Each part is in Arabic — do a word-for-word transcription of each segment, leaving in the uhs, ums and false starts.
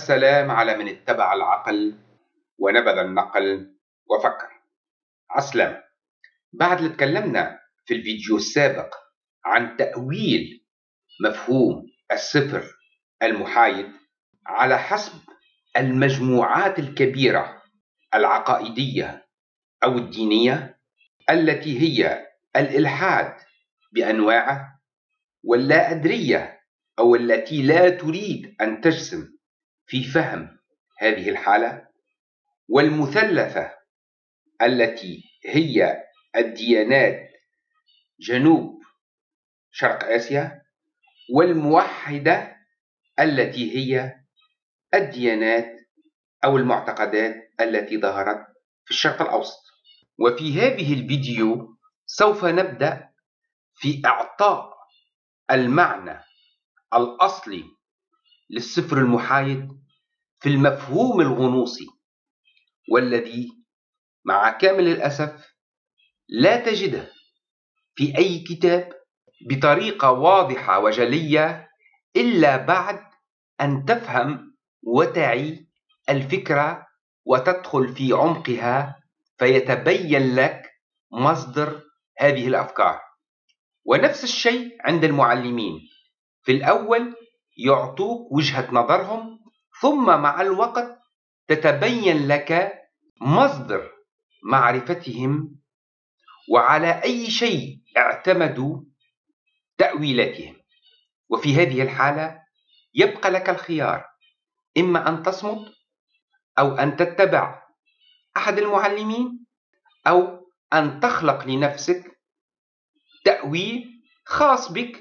السلام على من اتبع العقل ونبذ النقل وفكر. عسلامة. بعد اللي تكلمنا في الفيديو السابق عن تأويل مفهوم الصفر المحايد على حسب المجموعات الكبيرة العقائدية أو الدينية التي هي الإلحاد بأنواعه، واللا أدرية أو التي لا تريد أن تجزم في فهم هذه الحالة، والمثلثة التي هي الديانات جنوب شرق آسيا، والموحدة التي هي الديانات أو المعتقدات التي ظهرت في الشرق الأوسط. وفي هذه الفيديو سوف نبدأ في إعطاء المعنى الأصلي للصفر المحايد في المفهوم الغنوصي، والذي مع كامل الأسف لا تجده في أي كتاب بطريقة واضحة وجلية إلا بعد أن تفهم وتعي الفكرة وتدخل في عمقها فيتبين لك مصدر هذه الأفكار. ونفس الشيء عند المعلمين، في الأول يعطوك وجهة نظرهم، ثم مع الوقت تتبين لك مصدر معرفتهم وعلى أي شيء اعتمدوا تأويلاتهم. وفي هذه الحالة يبقى لك الخيار، إما أن تصمت أو أن تتبع أحد المعلمين، أو أن تخلق لنفسك تأويل خاص بك،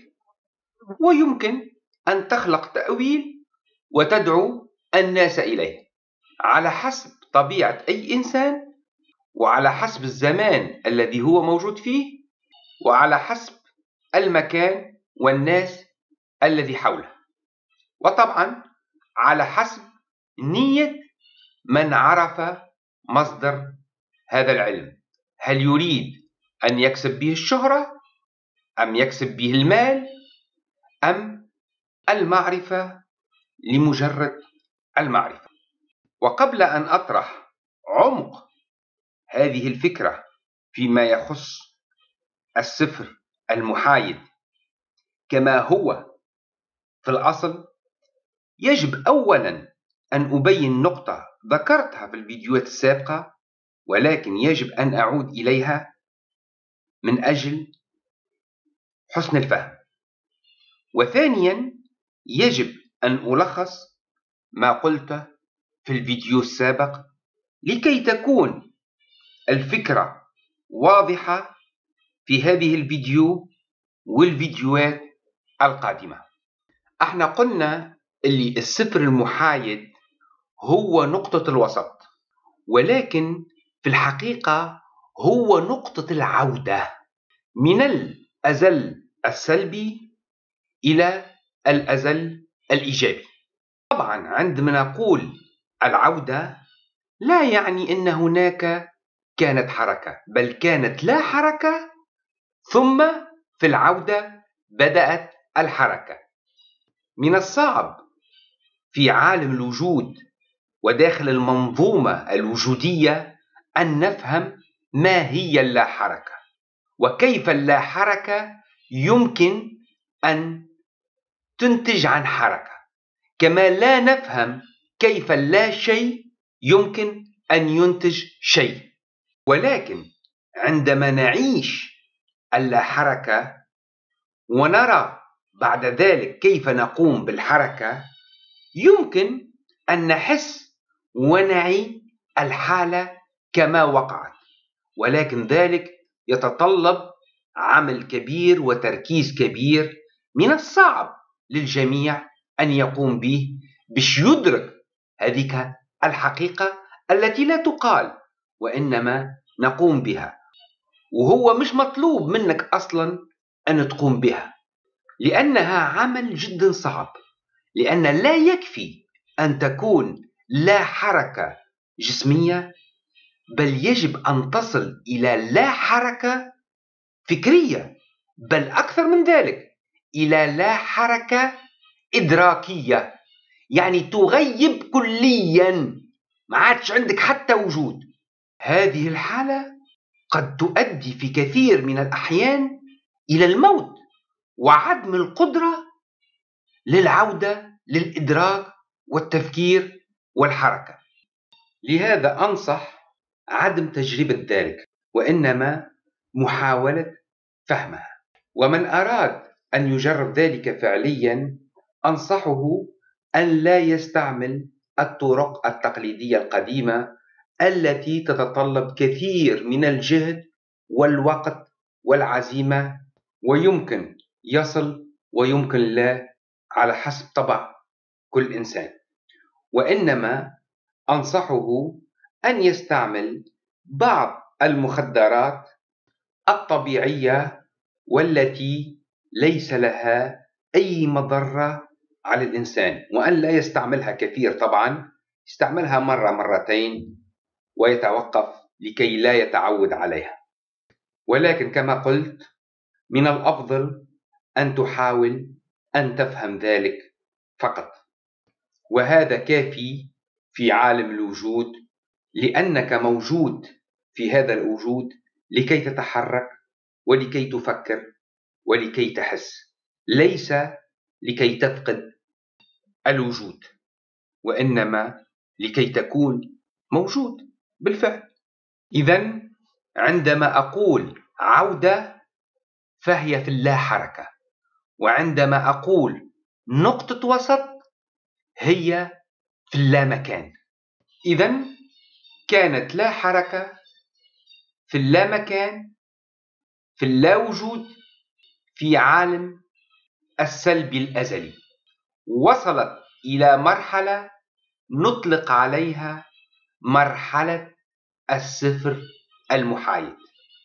ويمكن أن تخلق تأويل وتدعو الناس إليه على حسب طبيعة أي إنسان، وعلى حسب الزمان الذي هو موجود فيه، وعلى حسب المكان والناس الذي حوله، وطبعا على حسب نية من عرف مصدر هذا العلم. هل يريد أن يكسب به الشهرة، أم يكسب به المال، أم المعرفة لمجرد المعرفة؟ وقبل أن أطرح عمق هذه الفكرة فيما يخص الصفر المحايد كما هو في الأصل، يجب أولا أن أبين نقطة ذكرتها في الفيديوهات السابقة، ولكن يجب أن أعود إليها من أجل حسن الفهم. وثانيا يجب أن ألخص ما قلته في الفيديو السابق لكي تكون الفكرة واضحة في هذه الفيديو والفيديوهات القادمة. احنا قلنا اللي الصفر المحايد هو نقطة الوسط، ولكن في الحقيقة هو نقطة العودة من الأزل السلبي إلى الأزل الإيجابي. طبعا عندما نقول العودة لا يعني أن هناك كانت حركة، بل كانت لا حركة ثم في العودة بدأت الحركة. من الصعب في عالم الوجود وداخل المنظومة الوجودية أن نفهم ما هي اللا حركة، وكيف اللا حركة يمكن أن تنتج عن حركة، كما لا نفهم كيف اللا شيء يمكن أن ينتج شيء. ولكن عندما نعيش اللا حركة ونرى بعد ذلك كيف نقوم بالحركة، يمكن أن نحس ونعي الحالة كما وقعت، ولكن ذلك يتطلب عمل كبير وتركيز كبير من الصعب للجميع أن يقوم به باش يدرك هذه الحقيقة التي لا تقال وإنما نقوم بها، وهو مش مطلوب منك أصلا أن تقوم بها، لأنها عمل جدا صعب. لأن لا يكفي أن تكون لا حركة جسمية، بل يجب أن تصل إلى لا حركة فكرية، بل أكثر من ذلك إلى لا حركة إدراكية. يعني تغيب كليا، ما عادش عندك حتى وجود. هذه الحالة قد تؤدي في كثير من الأحيان إلى الموت وعدم القدرة للعودة للإدراك والتفكير والحركة. لهذا أنصح عدم تجربة ذلك، وإنما محاولة فهمها. ومن أراد أن يجرب ذلك فعليا أنصحه أن لا يستعمل الطرق التقليدية القديمة التي تتطلب كثير من الجهد والوقت والعزيمة، ويمكن يصل ويمكن لا، على حسب طبع كل إنسان. وإنما أنصحه أن يستعمل بعض المخدرات الطبيعية والتي ليس لها أي مضرة على الإنسان، وأن لا يستعملها كثير طبعا، يستعملها مرة مرتين ويتوقف لكي لا يتعود عليها. ولكن كما قلت، من الأفضل أن تحاول أن تفهم ذلك فقط، وهذا كافي في عالم الوجود، لأنك موجود في هذا الوجود لكي تتحرك ولكي تفكر ولكي تحس، ليس لكي تفقد الوجود، وإنما لكي تكون موجود بالفعل. إذن عندما أقول عودة فهي في اللا حركة، وعندما أقول نقطة وسط هي في اللامكان. إذن كانت لا حركة في اللامكان، في اللا وجود، في عالم السلب الأزلي، وصلت إلى مرحلة نطلق عليها مرحلة الصفر المحايد.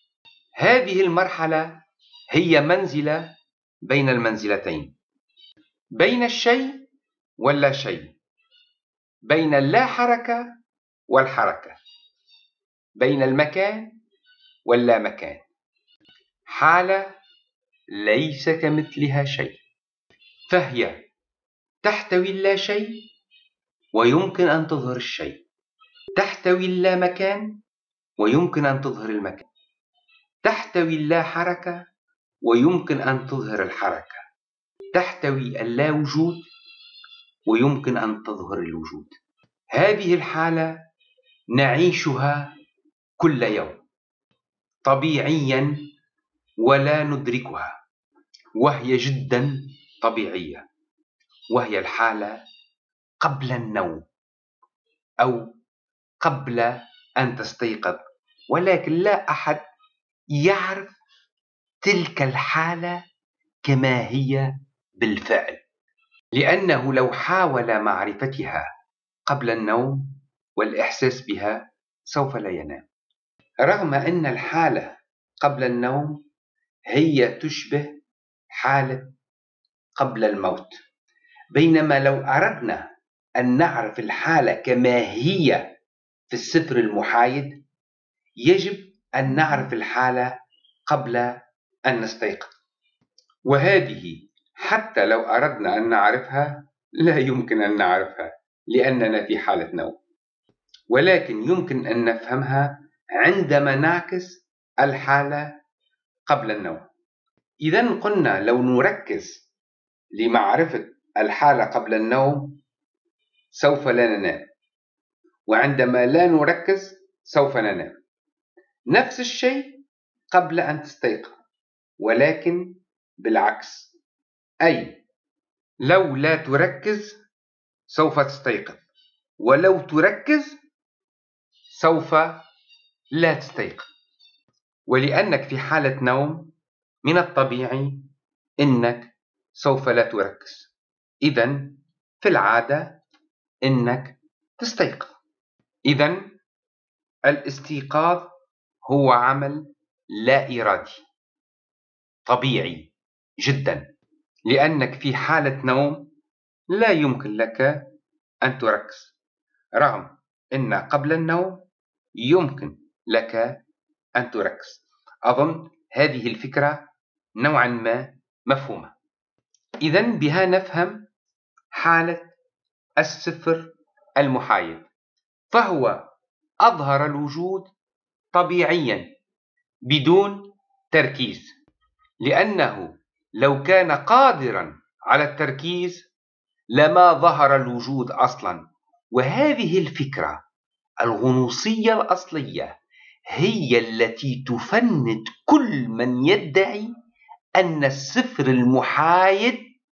هذه المرحلة هي منزلة بين المنزلتين، بين الشيء واللا شيء، بين اللا حركة والحركة، بين المكان واللا مكان، حالة ليس كمثلها شيء، فهي تحتوي اللا شيء ويمكن أن تظهر الشيء، تحتوي اللا مكان ويمكن أن تظهر المكان، تحتوي اللا حركة ويمكن أن تظهر الحركة، تحتوي اللا وجود ويمكن أن تظهر الوجود. هذه الحالة نعيشها كل يوم طبيعيا ولا ندركها، وهي جدا طبيعية، وهي الحالة قبل النوم أو قبل أن تستيقظ. ولكن لا أحد يعرف تلك الحالة كما هي بالفعل، لأنه لو حاول معرفتها قبل النوم والإحساس بها سوف لا ينام، رغم أن الحالة قبل النوم هي تشبه حالة قبل الموت. بينما لو أردنا أن نعرف الحالة كما هي في الصفر المحايد، يجب أن نعرف الحالة قبل أن نستيقظ، وهذه حتى لو أردنا أن نعرفها لا يمكن أن نعرفها لأننا في حالة نوم، ولكن يمكن أن نفهمها عندما نعكس الحالة قبل النوم. إذن قلنا لو نركز لمعرفة الحالة قبل النوم سوف لا ننام، وعندما لا نركز سوف ننام. نفس الشيء قبل أن تستيقظ، ولكن بالعكس، أي لو لا تركز سوف تستيقظ، ولو تركز سوف لا تستيقظ. ولأنك في حالة نوم من الطبيعي أنك سوف لا تركز، إذن في العادة أنك تستيقظ. إذن الاستيقاظ هو عمل لا إرادي طبيعي جدا، لأنك في حالة نوم لا يمكن لك أن تركز، رغم أن قبل النوم يمكن لك أن تركز. أظن هذه الفكرة نوعا ما مفهومة. إذن بها نفهم حالة الصفر المحايد، فهو أظهر الوجود طبيعيا بدون تركيز، لأنه لو كان قادرا على التركيز لما ظهر الوجود أصلا. وهذه الفكرة الغنوصية الأصلية هي التي تفند كل من يدعي أن الصفر المحايد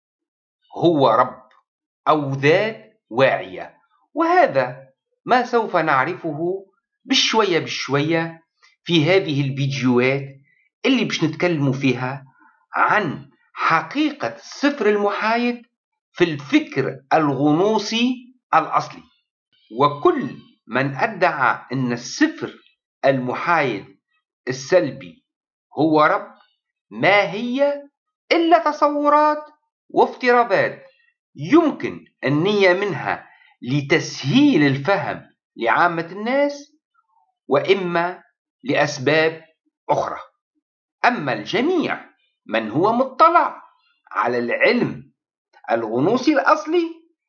هو رب أو ذات واعية. وهذا ما سوف نعرفه بشوية بشوية في هذه الفيديوهات اللي باش نتكلموا فيها عن حقيقة الصفر المحايد في الفكر الغنوصي الأصلي. وكل من أدعى أن الصفر المحايد السلبي هو رب ما هي إلا تصورات وافتراضات يمكن النية منها لتسهيل الفهم لعامة الناس، وإما لأسباب أخرى. أما الجميع من هو مطلع على العلم الغنوصي الأصلي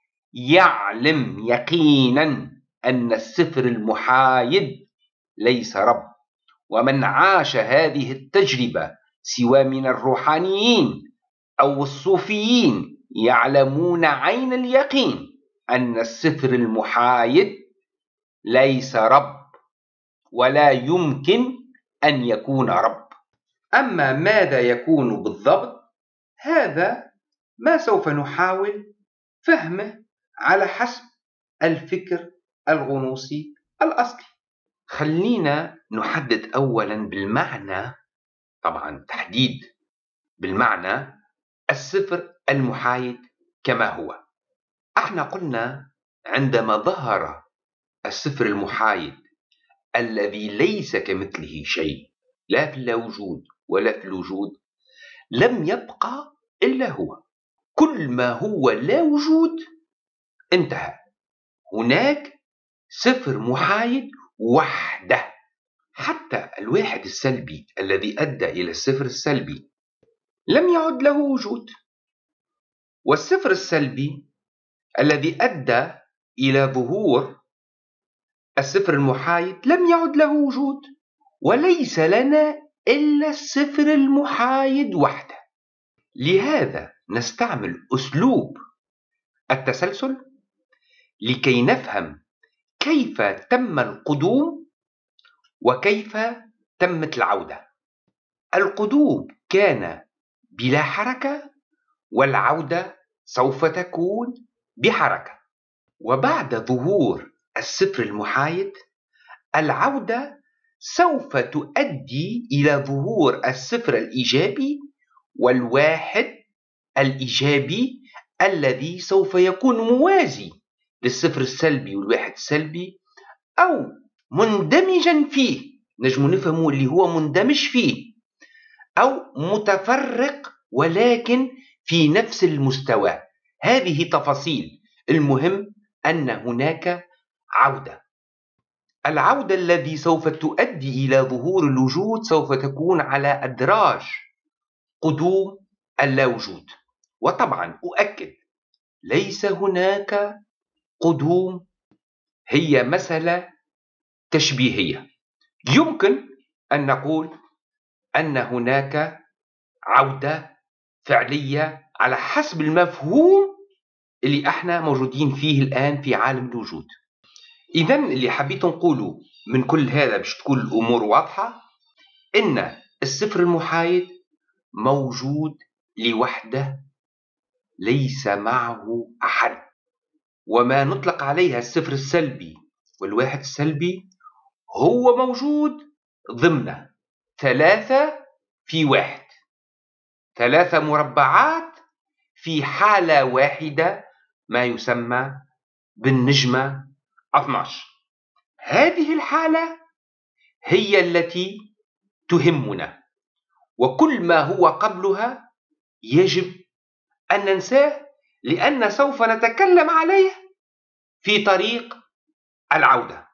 يعلم يقينا أن الصفر المحايد ليس رب. ومن عاش هذه التجربة سواء من الروحانيين أو الصوفيين يعلمون عين اليقين أن الصفر المحايد ليس رب ولا يمكن أن يكون رب. أما ماذا يكون بالضبط هذا ما سوف نحاول فهمه على حسب الفكر الغنوصي الأصلي. خلينا نحدد أولا بالمعنى، طبعا تحديد بالمعنى الصفر المحايد كما هو. احنا قلنا عندما ظهر الصفر المحايد الذي ليس كمثله شيء لا في اللاوجود ولا في الوجود، لم يبقى إلا هو. كل ما هو لا وجود انتهى. هناك صفر محايد وحده. حتى الواحد السلبي الذي أدى إلى الصفر السلبي لم يعد له وجود، والصفر السلبي الذي أدى إلى ظهور الصفر المحايد لم يعد له وجود. وليس لنا إلا الصفر المحايد وحده. لهذا نستعمل أسلوب التسلسل لكي نفهم كيف تم القدوم وكيف تمت العودة. القدوم كان بلا حركة، والعودة سوف تكون بحركة. وبعد ظهور الصفر المحايد العودة سوف تؤدي إلى ظهور الصفر الإيجابي والواحد الإيجابي الذي سوف يكون موازي للصفر السلبي والواحد السلبي، أو مندمجا فيه، نجم نفهمه اللي هو مندمج فيه، أو متفرق ولكن في نفس المستوى. هذه تفاصيل. المهم أن هناك عودة. العودة الذي سوف تؤدي إلى ظهور الوجود سوف تكون على أدراج قدوم اللاوجود. وطبعا أؤكد ليس هناك قدوم، هي مسألة تشبيهية. يمكن أن نقول أن هناك عودة فعلية على حسب المفهوم اللي احنا موجودين فيه الآن في عالم الوجود. إذن اللي حبيت نقوله من كل هذا باش تكون الأمور واضحة، إن الصفر المحايد موجود لوحده ليس معه أحد. وما نطلق عليها الصفر السلبي والواحد السلبي هو موجود ضمن ثلاثة في واحد، ثلاثة مربعات في حالة واحدة ما يسمى بالنجمة اثني عشر. هذه الحالة هي التي تهمنا، وكل ما هو قبلها يجب أن ننساه، لأن سوف نتكلم عليه في طريق العودة.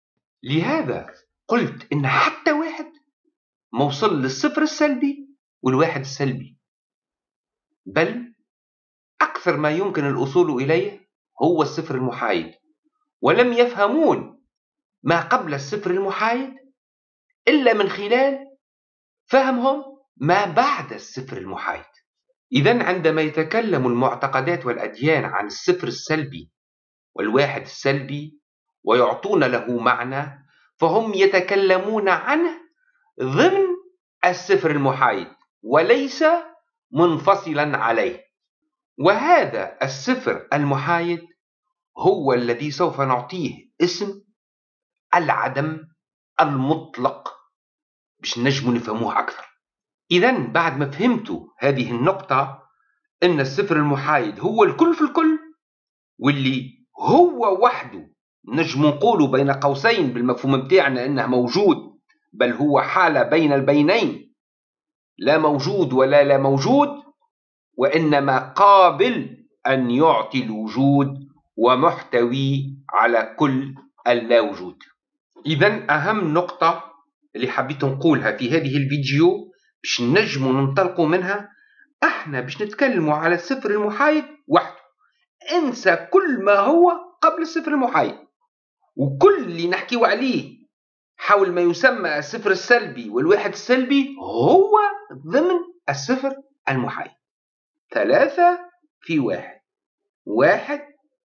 لهذا قلت إن حتى واحد موصل للصفر السلبي والواحد السلبي، بل أكثر ما يمكن الوصول إليه هو الصفر المحايد، ولم يفهمون ما قبل الصفر المحايد إلا من خلال فهمهم ما بعد الصفر المحايد. إذن عندما يتكلم المعتقدات والأديان عن الصفر السلبي والواحد السلبي ويعطون له معنى، فهم يتكلمون عنه ضمن الصفر المحايد وليس منفصلا عليه. وهذا الصفر المحايد هو الذي سوف نعطيه اسم العدم المطلق باش نجموا نفهموه أكثر. إذن بعد ما فهمتوا هذه النقطة، أن الصفر المحايد هو الكل في الكل، واللي هو وحده نجم نقولوا بين قوسين بالمفهوم بتاعنا أنه موجود، بل هو حالة بين البينين، لا موجود ولا لا موجود، وإنما قابل أن يعطي الوجود ومحتوي على كل اللا وجود. إذن أهم نقطة اللي حبيت نقولها في هذه الفيديو باش نجموا ننطلقوا منها، احنا باش نتكلموا على الصفر المحايد وحده. انسى كل ما هو قبل الصفر المحايد، وكل اللي نحكيو عليه حول ما يسمى الصفر السلبي والواحد السلبي هو ضمن الصفر المحايد. ثلاثة في واحد، واحد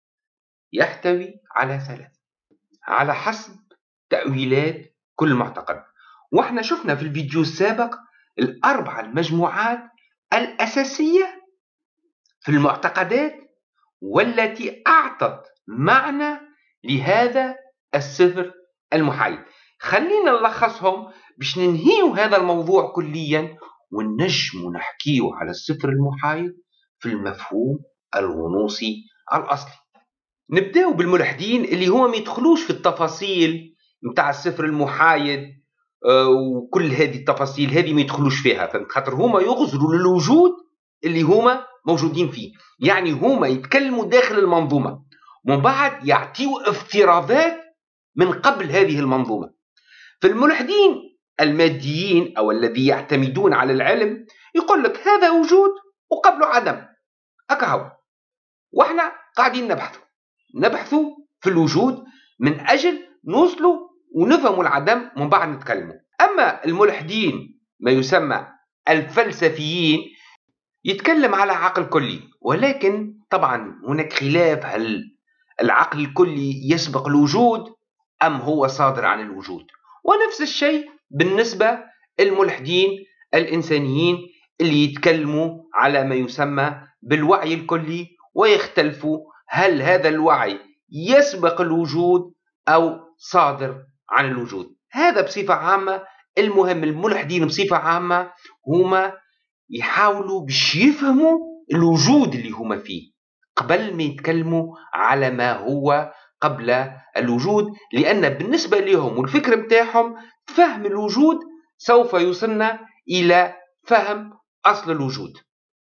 يحتوي على ثلاثة على حسب تأويلات كل معتقد. واحنا شفنا في الفيديو السابق الأربع المجموعات الأساسية في المعتقدات والتي أعطت معنى لهذا الصفر المحايد. خلينا نلخصهم باش ننهيو هذا الموضوع كليا ونجم نحكيه على الصفر المحايد في المفهوم الغنوصي الأصلي. نبداو بالملحدين اللي هو ما يدخلوش في التفاصيل متاع الصفر المحايد وكل هذه التفاصيل هذه ما يدخلوش فيها، فهمت؟ خاطر هما يغزروا للوجود اللي هما موجودين فيه، يعني هما يتكلموا داخل المنظومة ومن بعد يعطيوا افتراضات من قبل هذه المنظومة. في الملحدين الماديين أو الذي يعتمدون على العلم يقول لك هذا وجود وقبله عدم، أكهو، وإحنا قاعدين نبحثوا نبحثوا في الوجود من أجل نوصلوا ونفهموا العدم ومن بعد نتكلموا. أما الملحدين ما يسمى الفلسفيين يتكلم على عقل كلي، ولكن طبعا هناك خلاف، هل العقل الكلي يسبق الوجود أم هو صادر عن الوجود؟ ونفس الشيء بالنسبة الملحدين الإنسانيين اللي يتكلموا على ما يسمى بالوعي الكلي، ويختلفوا هل هذا الوعي يسبق الوجود أو صادر عن الوجود. هذا بصفة عامة. المهم الملحدين بصفة عامة هما يحاولوا باش يفهموا الوجود اللي هما فيه قبل ما يتكلموا على ما هو قبل الوجود، لأن بالنسبة لهم والفكر متاعهم فهم الوجود سوف يوصلنا إلى فهم أصل الوجود.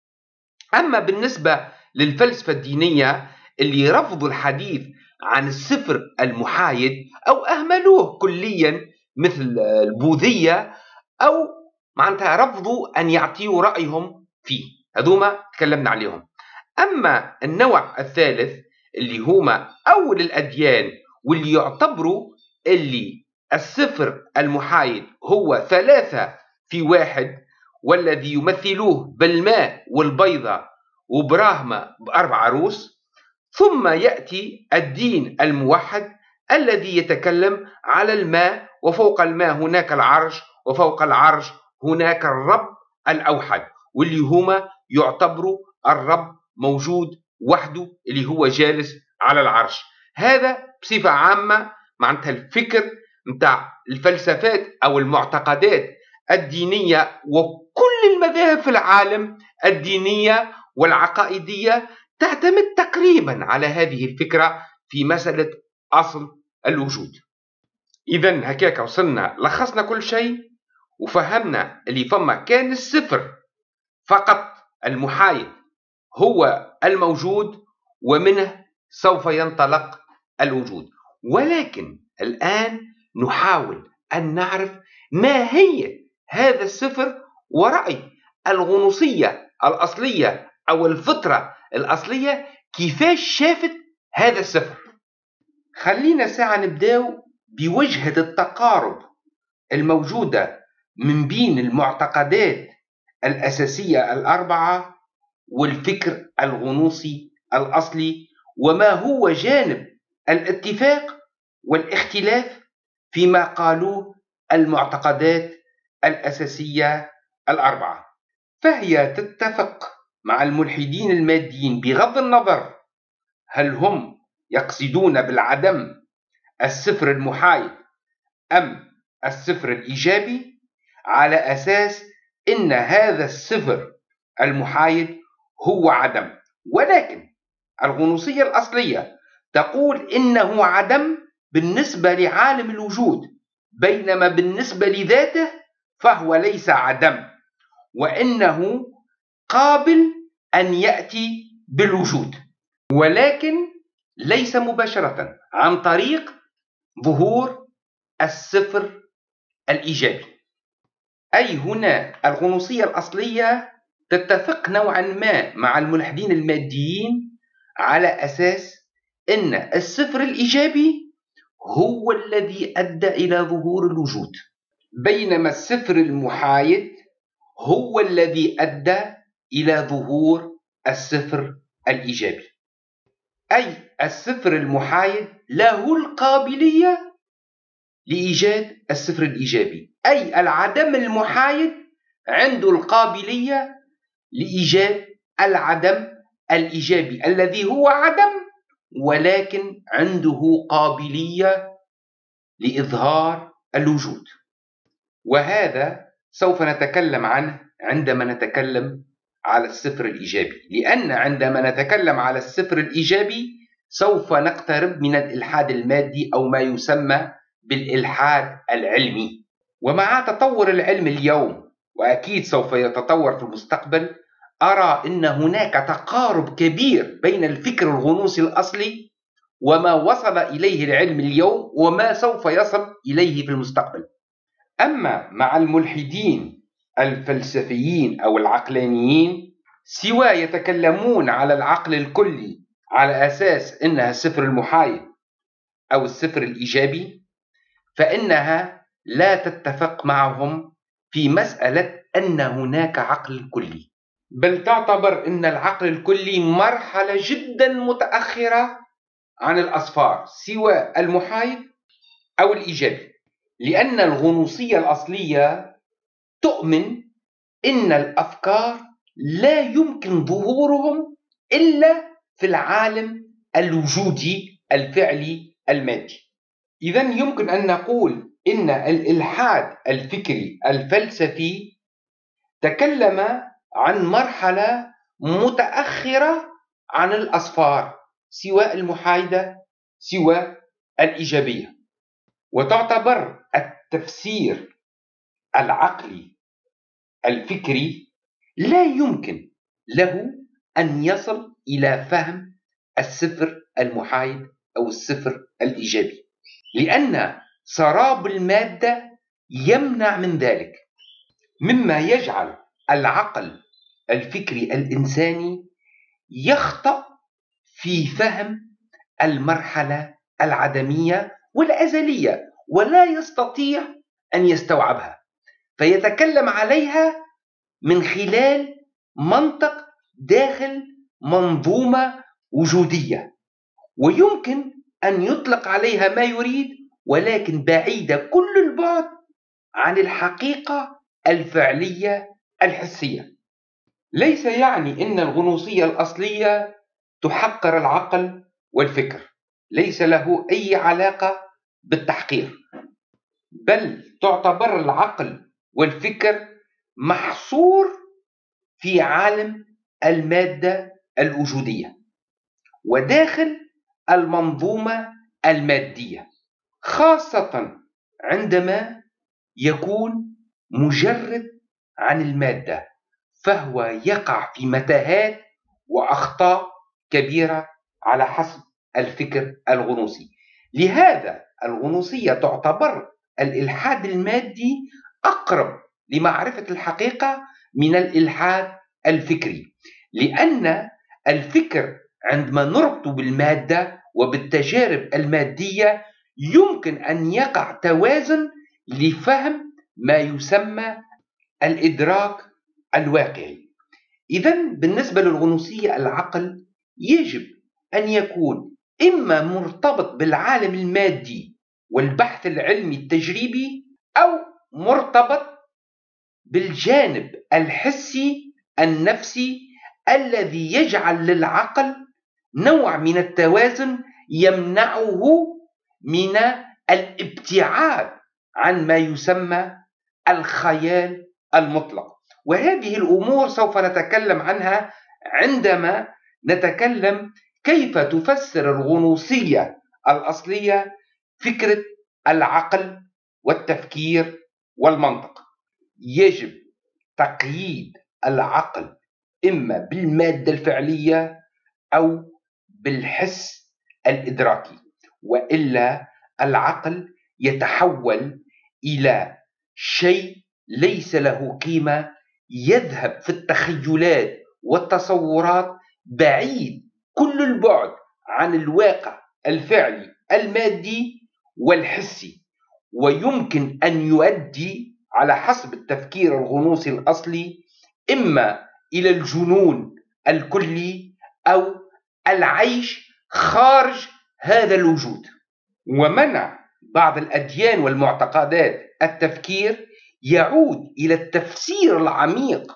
أما بالنسبة للفلسفة الدينية اللي رفضوا الحديث عن الصفر المحايد أو أهملوه كليا مثل البوذية، أو معناتها رفضوا أن يعطيوا رأيهم فيه، هذوما تكلمنا عليهم. أما النوع الثالث اللي هما أول الأديان واللي يعتبروا اللي الصفر المحايد هو ثلاثة في واحد، والذي يمثلوه بالماء والبيضة وبراهمة بأربع عروس. ثم يأتي الدين الموحد الذي يتكلم على الماء، وفوق الماء هناك العرش، وفوق العرش هناك الرب الأوحد، واللي هما يعتبروا الرب موجود وحده اللي هو جالس على العرش. هذا بصفة عامة معناتها الفكر متاع الفلسفات أو المعتقدات الدينية، وكل المذاهب في العالم الدينية والعقائدية تعتمد تقريبا على هذه الفكرة في مسألة أصل الوجود. إذن هكاك وصلنا لخصنا كل شيء وفهمنا اللي فما كان الصفر فقط المحايد هو الموجود ومنه سوف ينطلق الوجود. ولكن الآن نحاول أن نعرف ما هي هذا الصفر، ورأي الغنوصية الأصلية أو الفطرة الأصلية كيفاش شافت هذا السفر. خلينا ساعة نبداو بوجهة التقارب الموجودة من بين المعتقدات الأساسية الأربعة والفكر الغنوصي الأصلي، وما هو جانب الاتفاق والاختلاف فيما قالوه المعتقدات الأساسية الأربعة. فهي تتفق مع الملحدين الماديين بغض النظر هل هم يقصدون بالعدم الصفر المحايد أم الصفر الإيجابي، على أساس إن هذا الصفر المحايد هو عدم. ولكن الغنوصية الأصلية تقول إنه عدم بالنسبة لعالم الوجود، بينما بالنسبة لذاته فهو ليس عدم، وإنه قابل أن يأتي بالوجود، ولكن ليس مباشرة عن طريق ظهور الصفر الإيجابي. أي هنا الغنوصية الأصلية تتفق نوعا ما مع الملحدين الماديين على أساس أن الصفر الإيجابي هو الذي أدى إلى ظهور الوجود، بينما الصفر المحايد هو الذي أدى إلى ظهور الصفر الإيجابي. أي الصفر المحايد له القابلية لإيجاد الصفر الإيجابي، أي العدم المحايد عنده القابلية لإيجاد العدم الإيجابي الذي هو عدم، ولكن عنده قابلية لإظهار الوجود. وهذا سوف نتكلم عنه عندما نتكلم على الصفر الإيجابي، لأن عندما نتكلم على الصفر الإيجابي سوف نقترب من الإلحاد المادي أو ما يسمى بالإلحاد العلمي. ومع تطور العلم اليوم، وأكيد سوف يتطور في المستقبل، أرى أن هناك تقارب كبير بين الفكر الغنوصي الأصلي وما وصل إليه العلم اليوم وما سوف يصل إليه في المستقبل. أما مع الملحدين الفلسفيين أو العقلانيين، سوى يتكلمون على العقل الكلي على أساس أنها الصفر المحايد أو الصفر الإيجابي، فإنها لا تتفق معهم في مسألة أن هناك عقل كلي، بل تعتبر أن العقل الكلي مرحلة جدا متأخرة عن الأصفار، سوى المحايد أو الإيجابي. لأن الغنوصية الأصلية تؤمن أن الأفكار لا يمكن ظهورهم إلا في العالم الوجودي الفعلي المادي. إذن يمكن أن نقول إن الإلحاد الفكري الفلسفي تكلم عن مرحلة متأخرة عن الأصفار، سواء المحايدة سواء الإيجابية. وتعتبر التفسير العقلي الفكري لا يمكن له أن يصل إلى فهم الصفر المحايد أو الصفر الإيجابي، لأن سراب المادة يمنع من ذلك، مما يجعل العقل الفكري الإنساني يخطأ في فهم المرحلة العدمية والأزلية، ولا يستطيع أن يستوعبها، فيتكلم عليها من خلال منطق داخل منظومة وجودية، ويمكن أن يطلق عليها ما يريد، ولكن بعيدة كل البعد عن الحقيقة الفعلية الحسية. ليس يعني أن الغنوصية الأصلية تحقر العقل والفكر، ليس له أي علاقة بالتحقير، بل تعتبر العقل والفكر محصور في عالم المادة الوجودية وداخل المنظومة المادية، خاصة عندما يكون مجرد عن المادة، فهو يقع في متاهات وأخطاء كبيرة على حسب الفكر الغنوصي. لهذا الغنوصية تعتبر الإلحاد المادي أقرب لمعرفة الحقيقة من الإلحاد الفكري، لأن الفكر عندما نربط بالمادة وبالتجارب المادية يمكن أن يقع توازن لفهم ما يسمى الإدراك الواقعي. إذن بالنسبة للغنوصية العقل يجب أن يكون إما مرتبط بالعالم المادي والبحث العلمي التجريبي، أو مرتبط بالجانب الحسي النفسي الذي يجعل للعقل نوع من التوازن يمنعه من الابتعاد عن ما يسمى الخيال المطلق. وهذه الأمور سوف نتكلم عنها عندما نتكلم كيف تفسر الغنوصية الأصلية فكرة العقل والتفكير والمنطق. يجب تقييد العقل إما بالمادة الفعلية أو بالحس الإدراكي، وإلا العقل يتحول إلى شيء ليس له قيمة، يذهب في التخيلات والتصورات بعيد كل البعد عن الواقع الفعلي المادي والحسي، ويمكن أن يؤدي على حسب التفكير الغنوصي الأصلي إما إلى الجنون الكلي أو العيش خارج هذا الوجود. ومنع بعض الأديان والمعتقدات التفكير يعود إلى التفسير العميق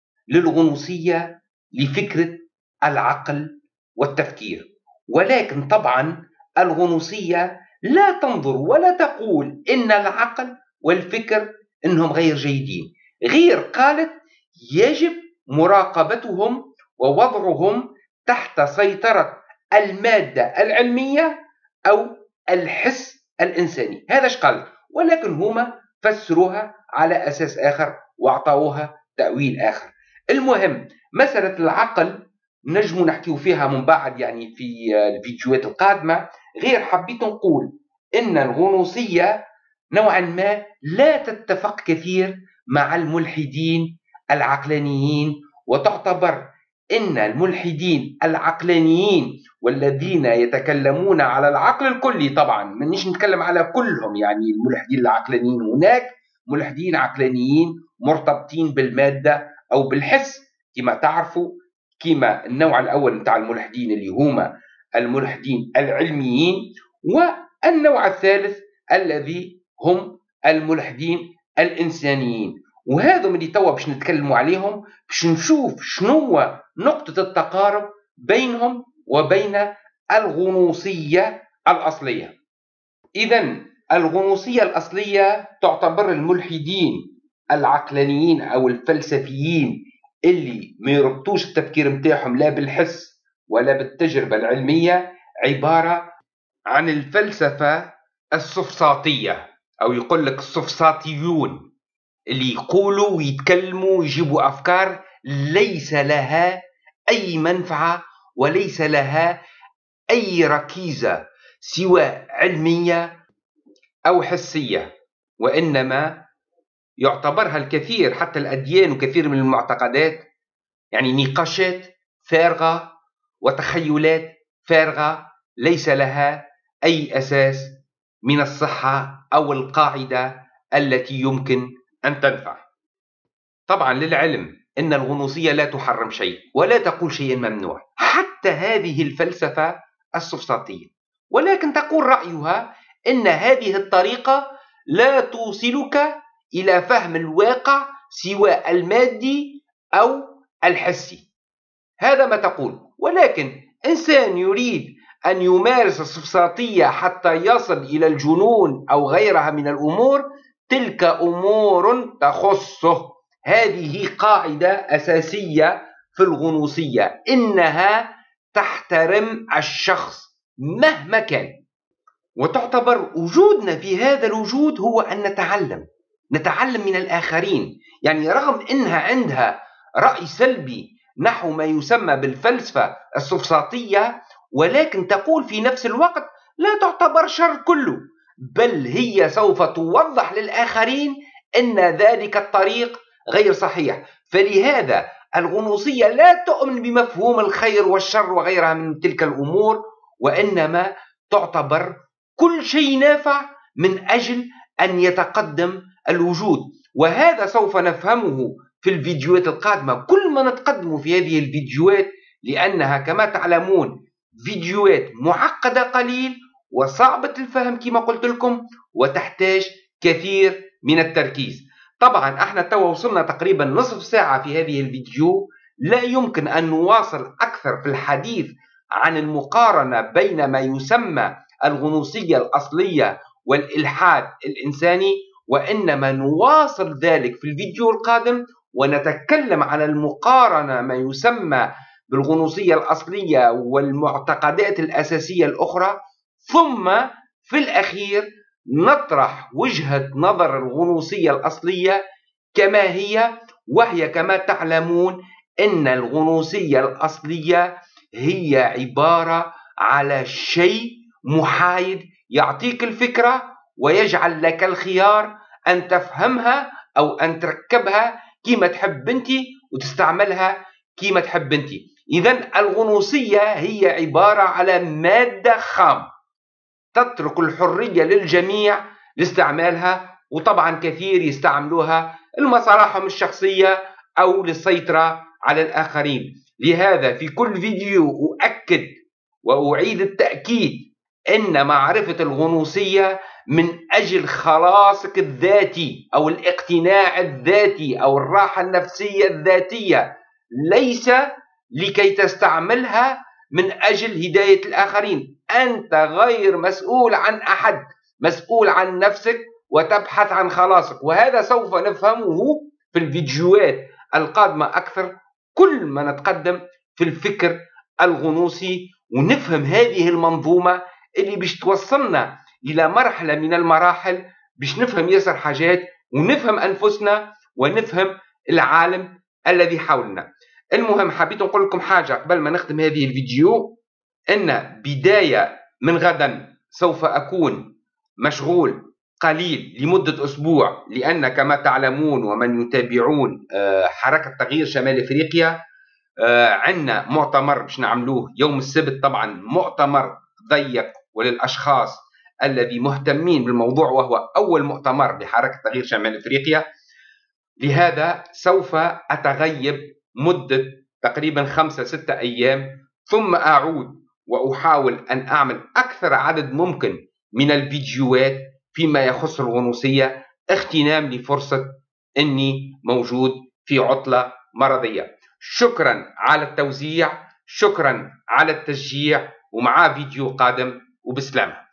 للغنوصية لفكرة العقل والتفكير. ولكن طبعا الغنوصية لا تنظر ولا تقول إن العقل والفكر إنهم غير جيدين، غير قالت يجب مراقبتهم ووضعهم تحت سيطرة المادة العلمية أو الحس الإنساني. هذا ايش قال، ولكن هما فسروها على أساس آخر وأعطوها تأويل آخر. المهم مسألة العقل نجم نحكي فيها من بعد يعني في الفيديوهات القادمة. غير حبيت نقول إن الغنوصية نوعا ما لا تتفق كثير مع الملحدين العقلانيين، وتعتبر إن الملحدين العقلانيين والذين يتكلمون على العقل الكلي، طبعا منيش نتكلم على كلهم، يعني الملحدين العقلانيين هناك ملحدين عقلانيين مرتبطين بالمادة أو بالحس كما تعرفوا، كما النوع الأول متاع الملحدين اللي هما الملحدين العلميين، والنوع الثالث الذي هم الملحدين الإنسانيين. وهذا اللي توا باش نتكلموا عليهم، باش نشوف شنو نقطة التقارب بينهم وبين الغنوصية الأصلية. إذن الغنوصية الأصلية تعتبر الملحدين العقلانيين أو الفلسفيين اللي ما يربطوش التفكير متاعهم لا بالحس ولا بالتجربة العلمية عبارة عن الفلسفة السفساطية، أو يقول لك السفساطيون، اللي يقولوا ويتكلموا ويجيبوا أفكار ليس لها أي منفعة وليس لها أي ركيزة سواء علمية أو حسية، وإنما يعتبرها الكثير حتى الأديان وكثير من المعتقدات يعني نقاشات فارغة وتخيلات فارغة ليس لها أي أساس من الصحة أو القاعدة التي يمكن أن تنفع. طبعا للعلم أن الغنوصية لا تحرم شيء ولا تقول شيء ممنوع، حتى هذه الفلسفة السفساطية، ولكن تقول رأيها أن هذه الطريقة لا توصلك إلى فهم الواقع سواء المادي أو الحسي. هذا ما تقول. ولكن إنسان يريد أن يمارس السفساطية حتى يصل إلى الجنون أو غيرها من الأمور، تلك أمور تخصه. هذه قاعدة أساسية في الغنوصية، إنها تحترم الشخص مهما كان. وتعتبر وجودنا في هذا الوجود هو أن نتعلم نتعلم من الآخرين، يعني رغم أنها عندها رأي سلبي نحو ما يسمى بالفلسفة السفساطية، ولكن تقول في نفس الوقت لا تعتبر شر كله، بل هي سوف توضح للآخرين أن ذلك الطريق غير صحيح. فلهذا الغنوصية لا تؤمن بمفهوم الخير والشر وغيرها من تلك الأمور، وإنما تعتبر كل شيء نافع من أجل أن يتقدم الوجود. وهذا سوف نفهمه في الفيديوهات القادمة، كل ما نتقدم في هذه الفيديوهات، لأنها كما تعلمون فيديوهات معقدة قليل وصعبة الفهم كما قلت لكم، وتحتاج كثير من التركيز. طبعا احنا توا وصلنا تقريبا نصف ساعة في هذه الفيديو، لا يمكن أن نواصل أكثر في الحديث عن المقارنة بين ما يسمى الغنوصية الأصلية والإلحاد الإنساني، وإنما نواصل ذلك في الفيديو القادم، ونتكلم عن المقارنة ما يسمى بالغنوصية الأصلية والمعتقدات الأساسية الأخرى، ثم في الأخير نطرح وجهة نظر الغنوصية الأصلية كما هي، وهي كما تعلمون أن الغنوصية الأصلية هي عبارة على شيء محايد يعطيك الفكرة ويجعل لك الخيار أن تفهمها أو أن تركبها كما تحب أنت وتستعملها كما تحب أنت. إذن الغنوصية هي عبارة على مادة خام تترك الحرية للجميع لاستعمالها، وطبعا كثير يستعملوها لمصالحهم الشخصية أو للسيطرة على الآخرين. لهذا في كل فيديو أؤكد وأعيد التأكيد أن معرفة الغنوصية من أجل خلاصك الذاتي أو الاقتناع الذاتي أو الراحة النفسية الذاتية، ليس لكي تستعملها من أجل هداية الآخرين. أنت غير مسؤول عن أحد، مسؤول عن نفسك وتبحث عن خلاصك، وهذا سوف نفهمه في الفيديوهات القادمة أكثر كل ما نتقدم في الفكر الغنوصي، ونفهم هذه المنظومة اللي باش توصلنا إلى مرحلة من المراحل باش نفهم ياسر حاجات ونفهم أنفسنا ونفهم العالم الذي حولنا. المهم حبيت نقول لكم حاجة قبل ما نختم هذه الفيديو، أن بداية من غدا سوف أكون مشغول قليل لمدة أسبوع، لأن كما تعلمون ومن يتابعون حركة تغيير شمال أفريقيا عندنا مؤتمر باش نعملوه يوم السبت، طبعا مؤتمر ضيق وللأشخاص الذي مهتمين بالموضوع، وهو أول مؤتمر لحركة تغيير شمال أفريقيا. لهذا سوف أتغيب مدة تقريبا خمسة ستة أيام، ثم أعود وأحاول أن أعمل أكثر عدد ممكن من الفيديوهات فيما يخص الغنوصية، اغتنام لفرصة أني موجود في عطلة مرضية. شكرا على التوزيع، شكرا على التشجيع، ومع فيديو قادم وبسلامة.